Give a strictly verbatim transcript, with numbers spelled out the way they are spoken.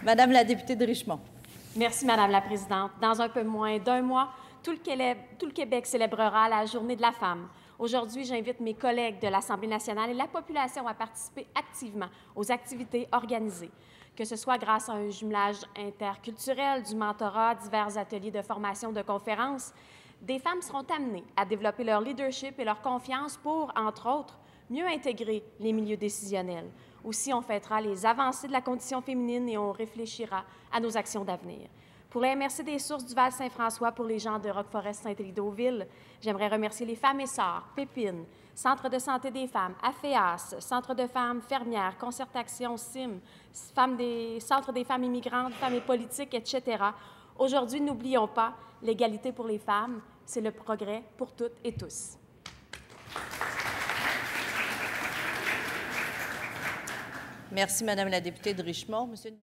Madame la députée de Richemont. Merci, Madame la Présidente. Dans un peu moins d'un mois, tout le, Québec, tout le Québec célébrera la Journée de la femme. Aujourd'hui, j'invite mes collègues de l'Assemblée nationale et la population à participer activement aux activités organisées, que ce soit grâce à un jumelage interculturel, du mentorat, divers ateliers de formation, de conférences. Des femmes seront amenées à développer leur leadership et leur confiance pour, entre autres, mieux intégrer les milieux décisionnels. Aussi, on fêtera les avancées de la condition féminine et on réfléchira à nos actions d'avenir. Pour la M R C des Sources du Val-Saint-François, pour les gens de Roqueforest-Saint-Élie-Deauville, j'aimerais remercier les femmes et sœurs, Pépine, Centre de santé des femmes, A F E A S, Centre de femmes fermières, Concertation, C I M, femmes des, Centre des femmes immigrantes, femmes et politiques, et cetera. Aujourd'hui, n'oublions pas, l'égalité pour les femmes, c'est le progrès pour toutes et tous. Merci, Madame la députée de Richemont. Monsieur...